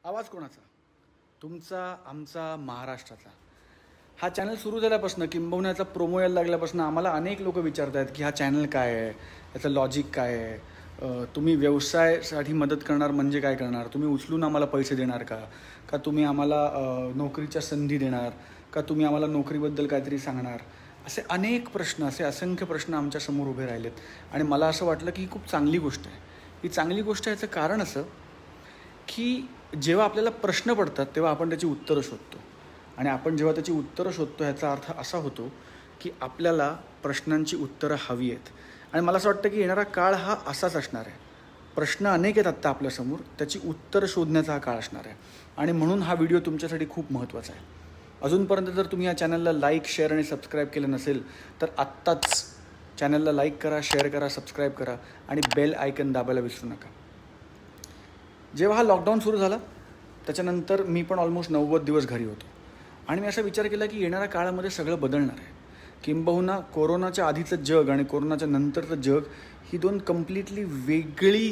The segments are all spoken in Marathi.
आवाज कोणाचा? तुमचा, आमचा, महाराष्ट्राचा. हा चॅनल सुरू झाल्यापासून किंबहुना याचा प्रोमो यायला लागल्यापासून आम्हाला अनेक लोक विचारत आहेत की हा चॅनल काय आहे, याचं लॉजिक काय आहे, तुम्ही व्यवसायासाठी मदत करणार म्हणजे काय करणार, तुम्ही उचलून आम्हाला पैसे देणार का तुम्ही आम्हाला नोकरीच्या संधी देणार, का तुम्ही आम्हाला नोकरीबद्दल काहीतरी सांगणार. असे अनेक प्रश्न, असे असंख्य प्रश्न आमच्यासमोर उभे राहिलेत. आणि मला असं वाटलं की ही खूप चांगली गोष्ट आहे. ही चांगली गोष्ट आहे याचं कारण असं की जेव्हा आपल्याला प्रश्न पडतात तेव्हा आपण त्याची उत्तरं शोधतो. आणि आपण जेव्हा त्याची उत्तरं शोधतो ह्याचा अर्थ असा होतो की आपल्याला प्रश्नांची उत्तरं हवी आहेत. आणि मला असं वाटतं की येणारा काळ हा असाच असणार आहे. प्रश्न अनेक आहेत आत्ता आपल्यासमोर, त्याची उत्तरं शोधण्याचा हा काळ असणार आहे. आणि म्हणून हा व्हिडिओ तुमच्यासाठी खूप महत्त्वाचा आहे. अजूनपर्यंत जर तुम्ही या चॅनलला लाईक, शेअर आणि सबस्क्राईब केलं नसेल तर आत्ताच चॅनलला लाईक करा, शेअर करा, सबस्क्राईब करा आणि बेल आयकन दाबायला विसरू नका. जेव्हा हा लॉकडाऊन सुरू झाला त्याच्यानंतर मी पण ऑलमोस्ट 90 दिवस घरी होतो. आणि मी असा विचार केला की येणाऱ्या काळामध्ये सगळं बदलणार आहे. किंबहुना कोरोनाच्या आधीचं जग आणि कोरोनाच्या नंतरचं जग ही दोन कम्प्लिटली वेगळी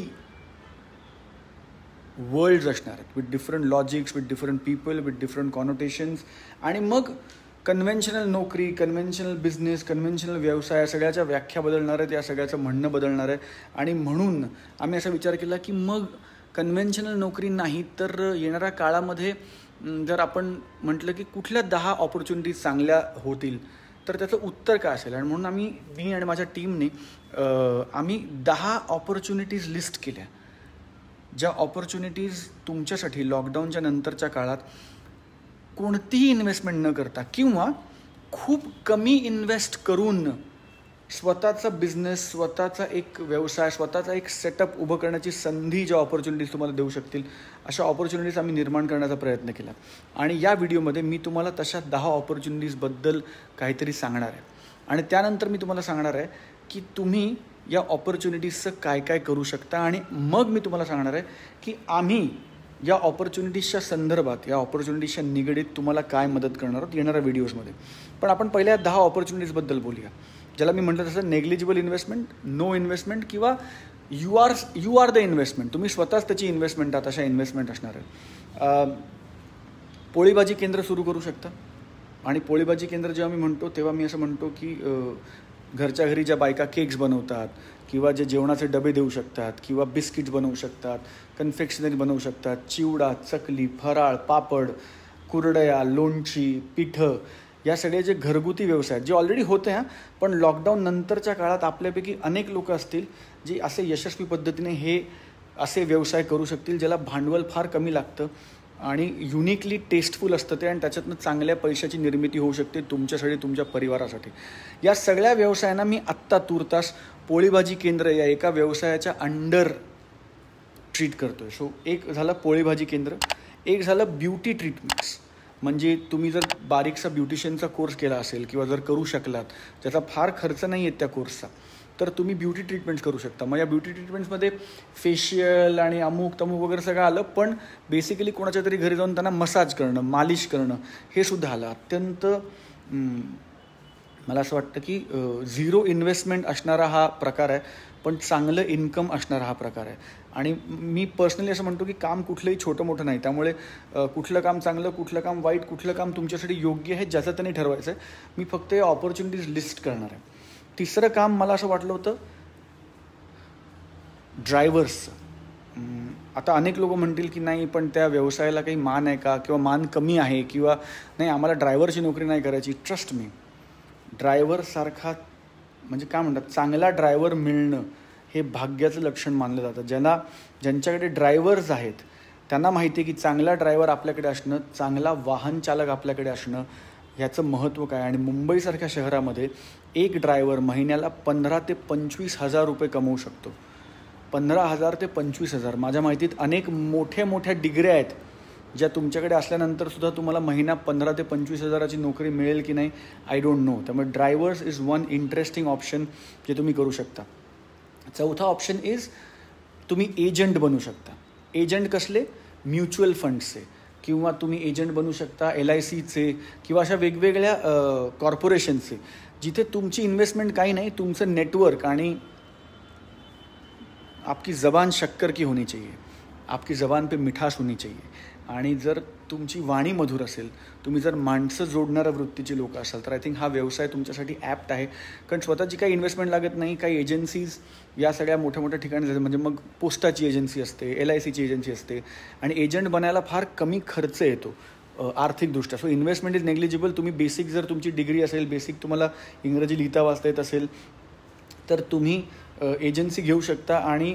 वर्ल्ड्स असणार आहेत, with different logics, with different people, with different connotations. आणि मग कन्व्हेन्शनल नोकरी, कन्व्हेन्शनल बिझनेस, कन्व्हेन्शनल व्यवसाय सगळ्याच्या व्याख्या बदलणार आहेत, या सगळ्याचं म्हणणं बदलणार आहे. आणि म्हणून आम्ही असा विचार केला की मग कन्व्हेन्शनल नोकरी नाही तर येणाऱ्या काळामध्ये जर आपण म्हटलं की कुठल्या 10 ऑपॉर्च्युनिटीज चांगल्या होतील तर त्याचं उत्तर काय असेल. आणि म्हणून मी आणि माझ्या टीमने आम्ही 10 ऑपॉर्च्युनिटीज लिस्ट केल्या, ज्या ऑपॉर्च्युनिटीज तुमच्यासाठी लॉकडाऊनच्या नंतरच्या काळात कोणतीही इन्व्हेस्टमेंट न करता किंवा खूप कमी इन्व्हेस्ट करून स्वतःचा बिझनेस, स्वतःचा एक व्यवसाय, स्वतःचा एक सेटअप उभं करण्याची संधी ज्या ऑपॉर्च्युनिटीज तुम्हाला देऊ शकतील अशा ऑपॉर्च्युनिटीज आम्ही निर्माण करण्याचा प्रयत्न केला. आणि या व्हिडिओमध्ये मी तुम्हाला तशा 10 ऑपॉर्च्युनिटीजबद्दल काहीतरी सांगणार आहे. आणि त्यानंतर मी तुम्हाला सांगणार आहे की तुम्ही या ऑपॉर्च्युनिटीजचं काय काय करू शकता. आणि मग मी तुम्हाला सांगणार आहे की आम्ही या ऑपॉर्च्युनिटीजच्या संदर्भात, या ऑपॉर्च्युनिटीजच्या निगडीत तुम्हाला काय मदत करणार आहोत येणाऱ्या व्हिडिओजमध्ये. पण आपण पहिल्या 10 ऑपॉर्च्युनिटीजबद्दल बोलूया, ज्याला मी म्हटलं तसं नेग्लिजिबल इन्व्हेस्टमेंट, नो इन्व्हेस्टमेंट किंवा यू आर द इन्व्हेस्टमेंट. तुम्ही स्वतःच त्याची इन्व्हेस्टमेंट आहात अशा इन्व्हेस्टमेंट असणार आहे. पोळीभाजी केंद्र सुरू करू शकता. आणि पोळीभाजी केंद्र जेव्हा मी म्हणतो तेव्हा मी असं म्हणतो की घरच्या घरी ज्या बायका केक्स बनवतात किंवा जे जेवणाचे डबे देऊ शकतात किंवा बिस्किट्स बनवू शकतात, कन्फेक्शनरी बनवू शकतात, चिवडा, चकली, फराळ, पापड, कुरडया, लोणची, पिठं, या सगळे जे घरगुती व्यवसाय जे ऑलरेडी होते पण लॉकडाऊन नंतरच्या काळात आपल्यापैकी अनेक लोक असतील जे असे यशस्वी पद्धतीने हे असे व्यवसाय करू शकतील ज्याला भांडवल फार कमी लागतं आणि युनिकली टेस्टफुल असतं ते, आणि त्याच्यातनं चांगल्या पैशाची निर्मिती होऊ शकते तुमच्यासाठी, तुमच्या परिवारासाठी. या सगळ्या व्यवसायांना मी आत्ता तुर्तास पोळीभाजी केंद्र या एका व्यवसायाच्या अंडर ट्रीट करतो आहे. सो एक झालं पोळीभाजी केंद्र, एक झालं ब्युटी ट्रीटमेंट्स. म्हणजे तुम्ही जर बारीकसा ब्युटिशियनचा कोर्स केला असेल किंवा जर करू शकलात, ज्याचा फार खर्च नाही आहे त्या कोर्सचा, तर तुम्ही ब्युटी ट्रीटमेंट्स करू शकता. मग या ब्युटी ट्रीटमेंट्समध्ये फेशियल आणि अमुक तमुक वगैरे सगळं आलं, पण बेसिकली कोणाच्या तरी घरी जाऊन त्यांना मसाज करणं, मालिश करणं हे सुद्धा आलं. अत्यंत मला असं वाटतं की 0 इन्व्हेस्टमेंट असणारा हा प्रकार आहे, पण चांगलं इन्कम असणारा हा प्रकार आहे. आणि मी पर्सनली असं म्हणतो की काम कुठलंही छोटं मोठं नाही. त्यामुळे कुठलं काम चांगलं, कुठलं काम वाईट, कुठलं काम तुमच्यासाठी योग्य आहे ज्याचं त्यांनी ठरवायचं आहे. मी फक्त या ऑपॉर्च्युनिटीज लिस्ट करणार आहे. तिसरं काम मला असं वाटलं होतं ड्रायव्हर्सचं. आता अनेक लोक म्हणतील की नाही पण त्या व्यवसायाला काही मान आहे का, किंवा मान कमी आहे, किंवा नाही आम्हाला ड्रायव्हरची नोकरी नाही करायची. ट्रस्ट मी, ड्रायव्हरसारखा म्हणजे काय म्हणतात, चांगला ड्रायव्हर मिळणं हे भाग्याचं लक्षण मानलं जातं. ज्यांच्याकडे ड्रायव्हर्स आहेत त्यांना माहिती आहे की चांगला ड्रायव्हर आपल्याकडे असणं, चांगला वाहन चालक आपल्याकडे असणं ह्याचं महत्त्व काय. आणि मुंबईसारख्या शहरामध्ये एक ड्रायव्हर महिन्याला 15,000 ते 25,000 रुपये कमवू शकतो. 15,000 ते 25,000. माझ्या माहितीत अनेक मोठ्या डिग्र्या आहेत ज्या तुमच्याकडे असल्यानंतर सुद्धा तुम्हाला महिना 15,000 ते 25,000ची नोकरी मिळेल की नाही आय डोंट नो. त्यामुळे drivers is one interesting option जे तुम्ही करू शकता. चौथा ऑप्शन इज तुम्ही एजंट बनू शकता. एजंट कसले? म्युच्युअल फंड्सचे, किंवा तुम्ही एजंट बनू शकता LICचे किंवा अशा वेगवेगळ्या कॉर्पोरेशनचे, जिथे तुमची इन्व्हेस्टमेंट काही नाही, तुमचं नेटवर्क आणि आपकी जबान शक्कर की होनी चाहिए. आपकी जबान पे मिठास होनी चाहिए. आणि जर तुमची वाणी मधुर असेल, तुम्ही जर माणसं जोडणाऱ्या वृत्तीची लोक असाल, तर आय थिंक हा व्यवसाय तुमच्यासाठी ॲप्ट आहे. कारण स्वतःची काही इन्व्हेस्टमेंट लागत नाही. काही एजन्सीज या सगळ्या मोठ्या मोठ्या ठिकाणी जातात. म्हणजे मग पोस्टाची एजन्सी असते, LICची एजन्सी असते आणि एजंट बनायला फार कमी खर्च येतो आर्थिकदृष्ट्या. So investment is negligible. तुम्ही बेसिक जर तुमची डिग्री असेल, बेसिक तुम्हाला इंग्रजी लिहिता वाचता येत असेल, तर तुम्ही एजन्सी घेऊ शकता आणि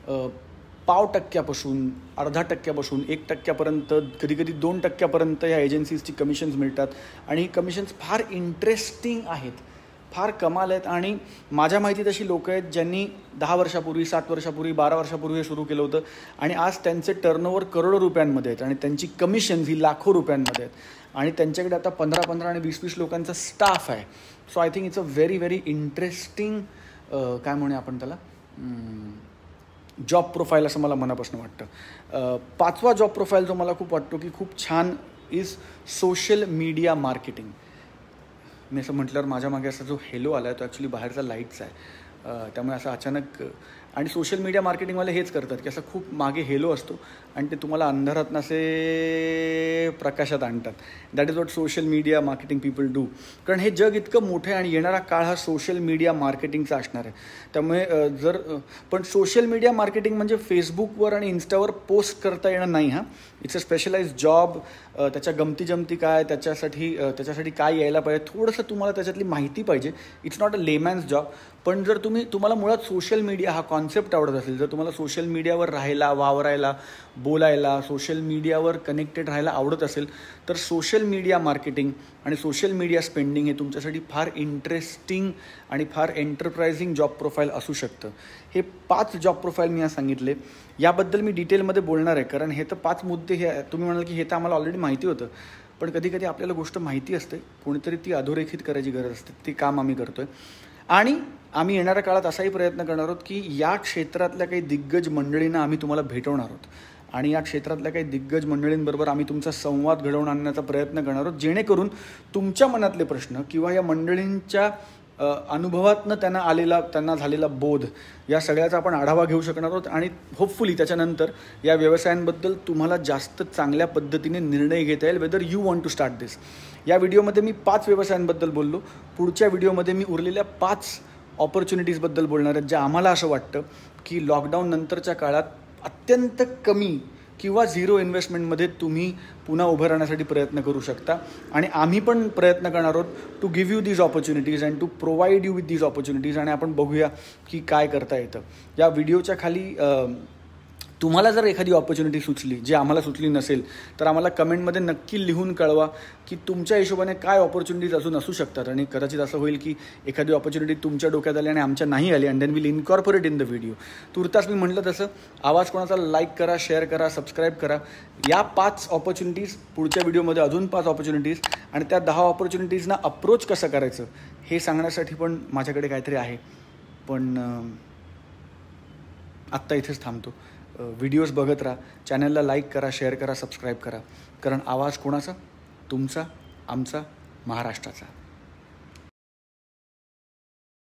0.5% 0.5% 1% कधीकधी 2% ह्या एजन्सीजची कमिशन्स मिळतात. आणि ही कमिशन्स फार इंटरेस्टिंग आहेत, फार कमाल आहेत. आणि माझ्या माहितीत अशी लोकं आहेत ज्यांनी 10 वर्षापूर्वी, 7 वर्षापूर्वी, 12 वर्षापूर्वी हे सुरू केलं होतं आणि आज त्यांचे टर्नओव्हर करोडो रुपयांमध्ये आहेत आणि त्यांची कमिशन्स ही लाखो रुपयांमध्ये आहेत. आणि त्यांच्याकडे आता 15 आणि 20 लोकांचा स्टाफ आहे. So I think it's a very very interesting काय म्हणूया आपण त्याला जॉब प्रोफाईल असं मला मनापासून वाटतं. 5वा जॉब प्रोफाईल जो मला खूप वाटतो की खूप छान इज सोशल मीडिया मार्केटिंग. मी असं म्हटल्यावर माझ्या मागे असा जो हेलो आला आहे तो ॲक्च्युली बाहेरचा लाईटचा आहे. त्यामुळे असं अचानक आणि सोशल मीडिया मार्केटिंगवाले हेच करतात की असं खूप मागे हेलो असतो आणि ते तुम्हाला अंधारात नसे प्रकाशात आणतात. That is what social media marketing people do. कारण हे जग इतकं मोठं आहे आणि येणारा काळ हा सोशल मीडिया मार्केटिंगचा असणार आहे. त्यामुळे पण सोशल मीडिया मार्केटिंग म्हणजे फेसबुकवर आणि इन्स्टावर पोस्ट करता येणं नाही. It's a specialize job. त्याच्या गमती काय, त्याच्यासाठी काय यायला पाहिजे, थोडंसं तुम्हाला त्याच्यातली माहिती पाहिजे. It's not a layman's job. पण जर तुम्हाला मुळात सोशल मीडिया हा कॉन्सेप्ट आवडत असेल, जर तुम्हाला सोशल मीडियावर राहायला, वावरायला, बोलायला, सोशल मीडियावर कनेक्टेड राहायला आवडत असेल, तर सोशल मीडिया मार्केटिंग आणि सोशल मीडिया स्पेंडिंग हे तुमच्यासाठी फार इंटरेस्टिंग आणि फार एंटरप्राइझिंग जॉब प्रोफाईल असू शकतं. हे 5 जॉब प्रोफाईल मी आज सांगितले. याबद्दल मी डिटेलमध्ये बोलणार आहे कारण हे तर 5 मुद्दे हे तुम्ही म्हणाल की हे तर आम्हाला ऑलरेडी माहिती होतं. पण कधी आपल्याला गोष्ट माहिती असते, कोणीतरी ती अधोरेखित करायची गरज असते. ते काम आम्ही करतो आहे. आणि आम्ही येणाऱ्या काळात असाही प्रयत्न करणार आहोत की या क्षेत्रातल्या काही दिग्गज मंडळींना आम्ही तुम्हाला भेटवणार आहोत आणि या क्षेत्रातल्या काही दिग्गज मंडळींबरोबर आम्ही तुमचा संवाद घडवून आणण्याचा प्रयत्न करणार आहोत, जेणेकरून तुमच्या मनातले प्रश्न किंवा या मंडळींच्या अनुभवातनं त्यांना झालेला बोध या सगळ्याचा आपण आढावा घेऊ शकणार आहोत. आणि होपफुली त्याच्यानंतर या व्यवसायांबद्दल तुम्हाला जास्त चांगल्या पद्धतीने निर्णय घेता येईल, whether you want to start this. या व्हिडिओमध्ये मी 5 व्यवसायांबद्दल बोललो. पुढच्या व्हिडिओमध्ये मी उरलेल्या 5 ऑपॉर्च्युनिटीजबद्दल बोलणार आहेत, ज्या आम्हाला असं वाटतं की लॉकडाऊन नंतरच्या काळात अत्यंत कमी किंवा 0 इन्व्हेस्टमेंटमध्ये तुम्ही पुन्हा उभं राहण्यासाठी प्रयत्न करू शकता. आणि आम्ही पण प्रयत्न करणार आहोत to give you these opportunities and to provide you with these opportunities. आणि आपण बघूया की काय करता येतं. या व्हिडिओच्या खाली तुम्हाला जर एखादी ऑपॉर्च्युनिटी सुचली, जी आम्हाला सुचली नसेल, तर आम्हाला कमेंटमध्ये नक्की लिहून कळवा की तुमच्या हिशोबाने काय ऑपॉर्च्युनिटीज अजून असू शकतात. आणि कदाचित असं होईल की एखादी ऑपॉर्च्युनिटी तुमच्या डोक्यात आली आणि आमच्या नाही आली, and then will incorporate in the video. तुर्तास मी म्हटलं तसं आवाज कोणाचा लाईक करा, शेअर करा, सबस्क्राईब करा. या 5 ऑपॉर्च्युनिटीज, पुढच्या व्हिडिओमध्ये अजून 5 ऑपॉर्च्युनिटीज आणि त्या 10 ऑपॉर्च्युनिटीजना अप्रोच कसं करायचं हे सांगण्यासाठी पण माझ्याकडे काहीतरी आहे. पण आत्ता इथेच थांबतो. व्हिडिओज बघत राहा, चॅनलला लाईक करा, शेअर करा, सबस्क्राईब करा. कारण आवाज कोणाचा? तुमचा, आमचा, महाराष्ट्राचा.